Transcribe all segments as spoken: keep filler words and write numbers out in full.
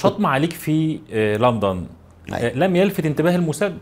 شطم عليك في لندن لم يلفت انتباه الموساد؟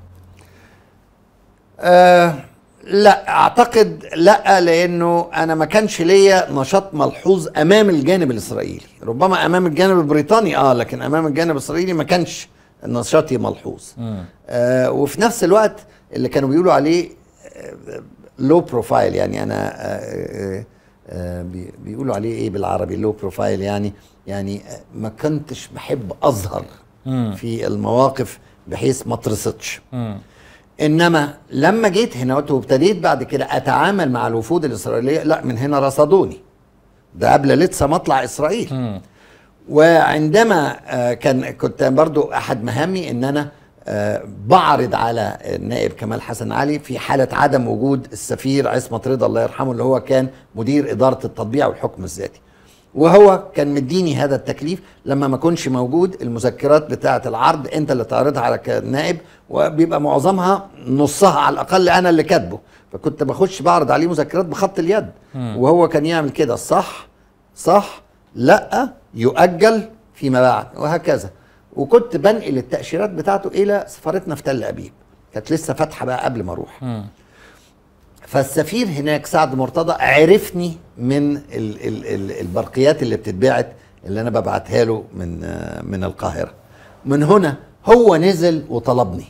آه لا اعتقد، لا، لانه انا ما كانش ليا نشاط ملحوظ امام الجانب الاسرائيلي. ربما امام الجانب البريطاني اه لكن امام الجانب الاسرائيلي ما كانش نشاطي ملحوظ. آه وفي نفس الوقت اللي كانوا بيقولوا عليه لو آه بروفايل، يعني انا آه آه بيقولوا عليه ايه بالعربي لو بروفايل، يعني يعني ما كنتش بحب اظهر مم. في المواقف بحيث ما اترصدش. انما لما جيت هنا وابتديت بعد كده اتعامل مع الوفود الاسرائيليه، لا، من هنا رصدوني، ده قبل لسه مطلع اسرائيل. م. وعندما آه كان كنت برضو احد مهامي ان انا آه بعرض على النائب كمال حسن علي في حاله عدم وجود السفير عصمت رضا الله يرحمه، اللي هو كان مدير اداره التطبيع والحكم الذاتي، وهو كان مديني هذا التكليف لما ما كنش موجود. المذكرات بتاعه العرض انت اللي تعرضها على النائب، وبيبقى معظمها نصها على الاقل انا اللي كاتبه، فكنت بخش بعرض عليه مذكرات بخط اليد. م. وهو كان يعمل كده، صح صح، لا، يؤجل فيما بعد، وهكذا. وكنت بنقل التاشيرات بتاعته الى سفارتنا في تل ابيب، كانت لسه فاتحه بقى قبل ما اروح. م. فالسفير هناك سعد مرتضى عرفني من ال ال ال البرقيات اللي بتتبعت اللي انا ببعتها له من من القاهره. من هنا هو نزل وطلبني،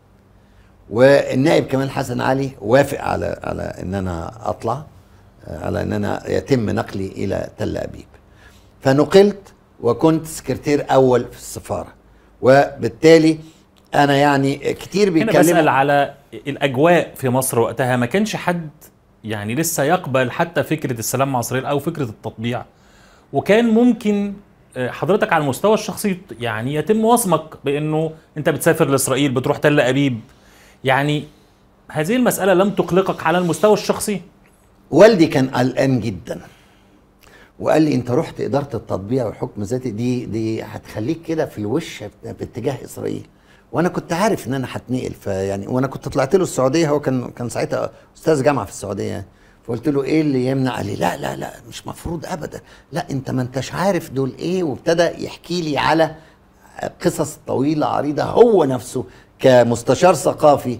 والنائب كمال حسن علي وافق على على ان انا اطلع، على ان انا يتم نقلي الى تل ابيب. فنقلت وكنت سكرتير اول في السفاره، وبالتالي انا يعني كتير بيتكلموا. انا بسأل على الاجواء في مصر وقتها، ما كانش حد يعني لسه يقبل حتى فكره السلام مع اسرائيل او فكره التطبيع، وكان ممكن حضرتك على المستوى الشخصي يعني يتم وصمك بانه انت بتسافر لاسرائيل، بتروح تل ابيب، يعني هذه المساله لم تقلقك على المستوى الشخصي؟ والدي كان قلقان جدا وقال لي انت رحت اداره التطبيع والحكم الذاتي، دي دي هتخليك كده في الوش باتجاه اسرائيل، وانا كنت عارف ان انا هتنقل، فيعني وانا كنت طلعت له السعوديه، هو كان كان ساعتها استاذ جامعه في السعوديه يعني. فقلت له ايه اللي يمنع؟ قال لي لا لا لا مش مفروض ابدا، لا انت ما انتش عارف دول ايه، وابتدى يحكي لي على قصص طويله عريضه هو نفسه كمستشار ثقافي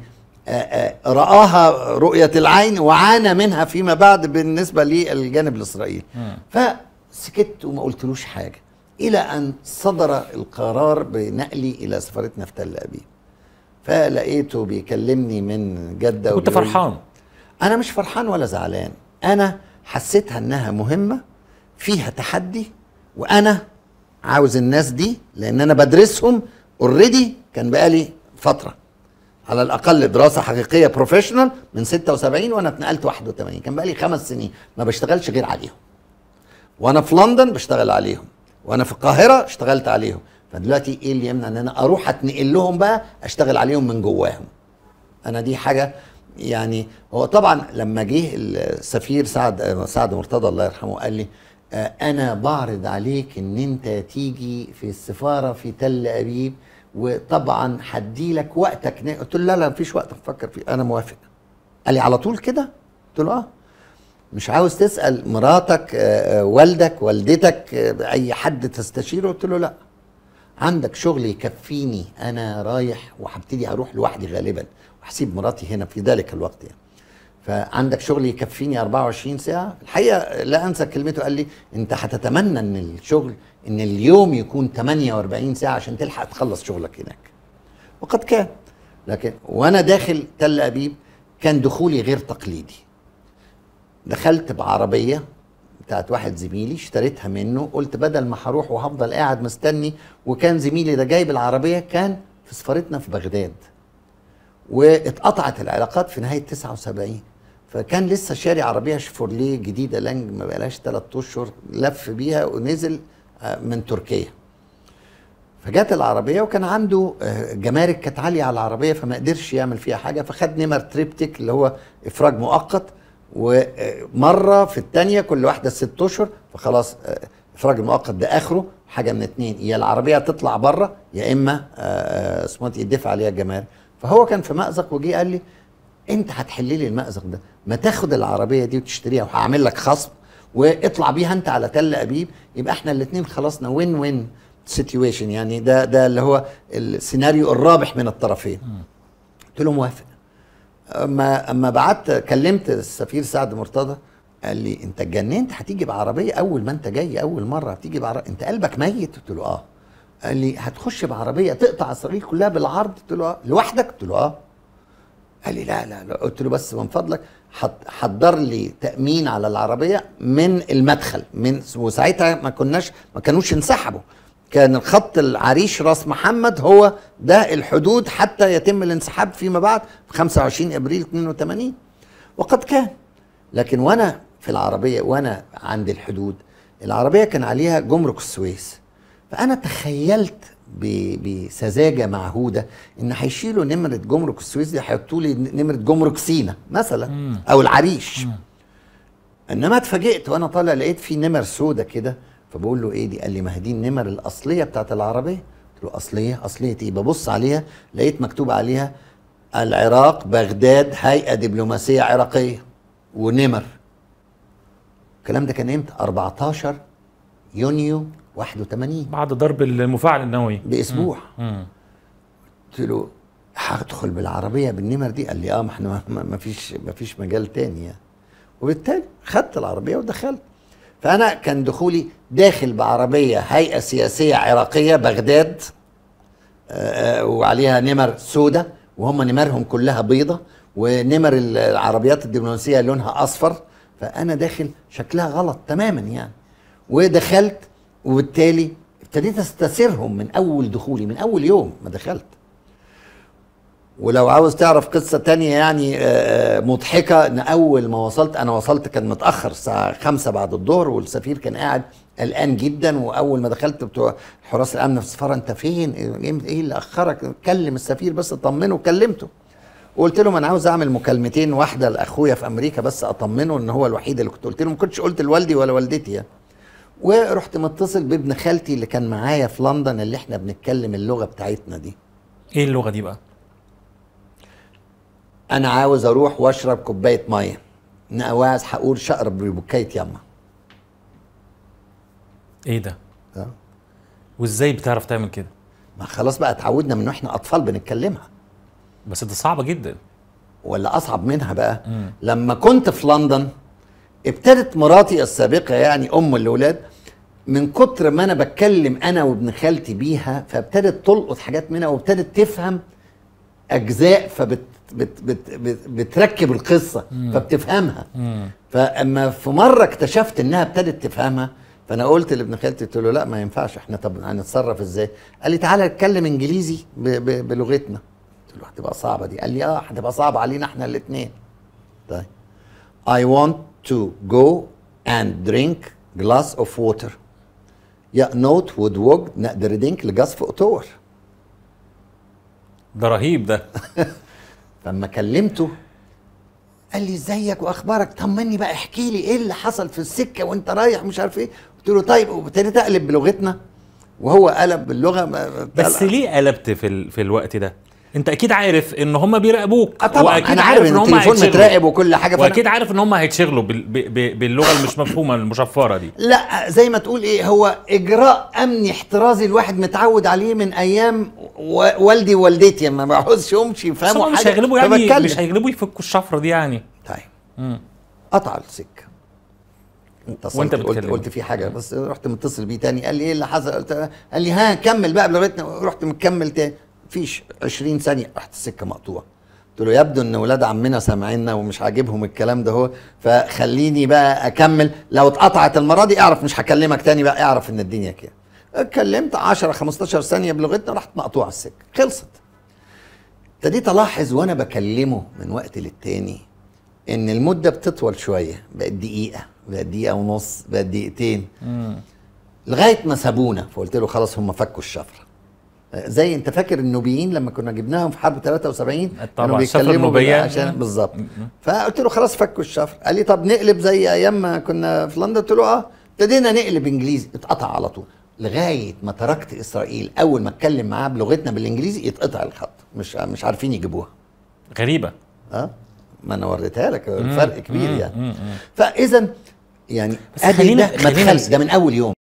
رآها رؤيه العين وعانى منها فيما بعد بالنسبه للجانب الاسرائيلي. فسكت وما قلتلوش حاجه الى ان صدر القرار بنقلي الى سفارتنا في تل ابيب. فلقيته بيكلمني من جده. كنت فرحان؟ انا مش فرحان ولا زعلان، انا حسيتها انها مهمه فيها تحدي، وانا عاوز الناس دي لان انا بدرسهم اوريدي، كان بقالي فتره على الاقل دراسه حقيقيه بروفيشنال من ستة وسبعين وانا اتنقلت واحد وثمانين، كان بقالي خمس سنين ما بشتغلش غير عليهم، وانا في لندن بشتغل عليهم، وانا في القاهره اشتغلت عليهم. فدلوقتي ايه اللي يمنع ان انا اروح اتنقل لهم بقى اشتغل عليهم من جواهم؟ انا دي حاجه يعني. هو طبعا لما جه السفير سعد سعد مرتضى الله يرحمه قال لي آه انا بعرض عليك ان انت تيجي في السفاره في تل ابيب، وطبعا هدي لك وقتك. قلت له لا لا مفيش وقت افكر فيه، انا موافق. قال لي على طول كده؟ قلت له اه. مش عاوز تسال مراتك آه والدك والدتك آه اي حد تستشيره؟ قلت له لا، عندك شغل يكفيني، انا رايح وهبتدي اروح لوحدي غالبا، وهسيب مراتي هنا في ذلك الوقت يعني. فعندك شغل يكفيني أربعة وعشرين ساعه؟ الحقيقه لا انسى كلمته، قال لي انت هتتمنى ان الشغل ان اليوم يكون ثمانية وأربعين ساعه عشان تلحق تخلص شغلك هناك. وقد كان. لكن وانا داخل تل ابيب كان دخولي غير تقليدي. دخلت بعربيه بتاعت واحد زميلي اشتريتها منه، قلت بدل ما هروح وهفضل قاعد مستني، وكان زميلي ده جايب العربيه كان في سفارتنا في بغداد، واتقطعت العلاقات في نهايه تسعة وسبعين، فكان لسه شاري عربيه شيفورليه جديده لانج ما بقالهاش ثلاث اشهر، لف بيها ونزل من تركيا. فجت العربيه وكان عنده جمارك كانت عاليه على العربيه فما قدرش يعمل فيها حاجه، فخد نمر تريبتيك اللي هو افراج مؤقت، ومره في الثانيه كل واحده ست اشهر، فخلاص افراج المؤقت ده اخره حاجه من اتنين، يا العربيه تطلع بره يا اما اسمه يدفع عليها الجمارك. فهو كان في مأزق وجي قال لي انت هتحل لي المأزق ده، ما تاخد العربيه دي وتشتريها وهعمل لك خصم واطلع بيها انت على تل ابيب، يبقى احنا الاثنين خلصنا وين وين. سيتويشن، يعني ده ده اللي هو السيناريو الرابح من الطرفين. قلت له موافق. اما اما بعت كلمت السفير سعد مرتضى، قال لي انت اتجننت، هتيجي بعربيه اول ما انت جاي اول مره هتيجي بعربيه، انت قلبك ميت؟ قلت له اه. قال لي هتخش بعربيه تقطع اسرائيل كلها بالعرض؟ قلت له اه. لوحدك؟ قلت له اه. قال لي لا لا لا. قلت له بس من فضلك حضر لي تامين على العربيه من المدخل، من وساعتها ما كناش ما كانوش انسحبوا، كان الخط العريش راس محمد هو ده الحدود حتى يتم الانسحاب فيما بعد في خمسة وعشرين ابريل اثنين وثمانين، وقد كان. لكن وانا في العربيه وانا عند الحدود، العربيه كان عليها جمرك السويس، فانا تخيلت بسذاجه معهوده ان هيشيلوا نمره جمرك السويس دي هيحطوا لي نمره جمرك سينا مثلا او العريش. مم. انما اتفاجئت وانا طالع لقيت في نمر سودة كده، فبقول له ايه دي؟ قال لي ما هي دي النمر الاصليه بتاعت العربيه. قلت له اصليه؟ اصليه ايه؟ ببص عليها لقيت مكتوب عليها العراق بغداد هيئه دبلوماسيه عراقيه ونمر. الكلام ده كان امتى؟ أربعتاشر يونيو واحد وثمانين، بعد ضرب المفاعل النووي باسبوع. قلت له هدخل بالعربيه بالنمر دي؟ قال لي اه، ما احنا ما فيش ما فيش مجال تاني يعني. وبالتالي خدت العربيه ودخلت. فانا كان دخولي داخل بعربيه هيئه سياسيه عراقيه بغداد، آه وعليها نمر سودة، وهم نمرهم كلها بيضة، ونمر العربيات الدبلوماسيه لونها اصفر. فانا داخل شكلها غلط تماما يعني. ودخلت، وبالتالي ابتديت استسيرهم من اول دخولي، من اول يوم ما دخلت. ولو عاوز تعرف قصة تانية يعني مضحكة، ان اول ما وصلت، انا وصلت كان متأخر الساعة خمسة بعد الظهر، والسفير كان قاعد قلقان جدا. واول ما دخلت بتوع حراس الامن في السفارة، انت فين؟ ايه اللي اخرك؟ كلم السفير بس اطمنه. كلمته وقلت له انا عاوز اعمل مكالمتين، واحدة لاخويا في امريكا بس اطمنه ان هو الوحيد اللي كنت قلت له، ما كنتش قلت لوالدي ولا والدتي يعني. ورحت متصل بابن خالتي اللي كان معايا في لندن، اللي احنا بنتكلم اللغة بتاعتنا دي. ايه اللغة دي بقى؟ انا عاوز اروح واشرب كوبايه ميه، نقواز هقول شقرب ببكايه يما. ايه ده؟ اه. وازاي بتعرف تعمل كده؟ ما خلاص بقى اتعودنا من واحنا اطفال بنتكلمها. بس دي صعبه جدا. ولا اصعب منها بقى مم. لما كنت في لندن، ابتدت مراتي السابقه يعني ام الاولاد، من كتر ما انا بتكلم انا وابن خالتي بيها، فابتدت تلقط حاجات منها وابتدت تفهم اجزاء، فبت بت بت بت بتركب القصه. مم. فبتفهمها. مم. فاما في مره اكتشفت انها ابتدت تفهمها، فانا قلت لابن خالتي، قلت له لا ما ينفعش، احنا طب هنتصرف ازاي؟ قال لي تعالى نتكلم انجليزي ب ب بلغتنا. قلت له هتبقى صعبه دي. قال لي اه هتبقى صعبه علينا احنا الاثنين. طيب I want to go and drink glass of water. يا نوت وودوج نقدر درينك لجاز في اكتوبر. ده رهيب ده. فلما كلمته قال لي ازيك واخبارك، طمني بقى، احكي لي ايه اللي حصل في السكه وانت رايح مش عارف ايه. قلت له طيب، وابتديت اقلب بلغتنا وهو قلب باللغه. بس ليه قلبت في ال... في الوقت ده؟ انت اكيد عارف ان هم بيراقبوك. اه طبعا انا عارف ان التليفون متراقب وكل حاجه. واكيد عارف ان هم هيتشغلوا بال... ب... باللغه المش مفهومه المشفره دي. لا زي ما تقول ايه، هو اجراء امني احترازي الواحد متعود عليه من ايام و... والدي ووالدتي، ما بعوزش امشي يفهموا حاجه. مش هيغلبوا يعني، مش هيغلبوا يفكوا الشفره دي يعني. طيب امم قطع السكه. وانت قلت قلت في حاجه، بس رحت متصل بيه تاني. قال لي ايه اللي حصل؟ قلت قال لي ها كمل بقى بلغتنا. رحت مكمل تاني، فيش عشرين ثانيه رحت السكه مقطوعه. قلت له يبدو ان ولاد عمنا سامعيننا ومش عاجبهم الكلام ده، هو فخليني بقى اكمل. لو اتقطعت المره دي اعرف مش هكلمك تاني بقى، اعرف ان الدنيا كده. اتكلمت عشرة خمستاشر ثانيه بلغتنا، رحت مقطوعه السكه، خلصت. ابتديت الاحظ وانا بكلمه من وقت للتاني ان المده بتطول شويه، بقت دقيقه، بقت دقيقه ونص، بقت دقيقتين، لغايه ما سابونا. فقلت له خلاص هم فكوا الشفره. زي انت فاكر النوبيين لما كنا جبناهم في حرب ثلاثة وسبعين كانوا بيتكلموا عشان بالظبط. فقلت له خلاص فكوا الشفره. قال لي طب نقلب زي ايام ما كنا في لندن؟ قلت له اه. ابتدينا نقلب انجليزي، اتقطع على طول لغايه ما تركت اسرائيل. اول ما اتكلم معاه بلغتنا بالانجليزي يتقطع الخط، مش مش عارفين يجيبوها. غريبه. اه ما انا وريتها لك، الفرق كبير يعني. فاذا يعني ادي ده مدخل ده من اول يوم.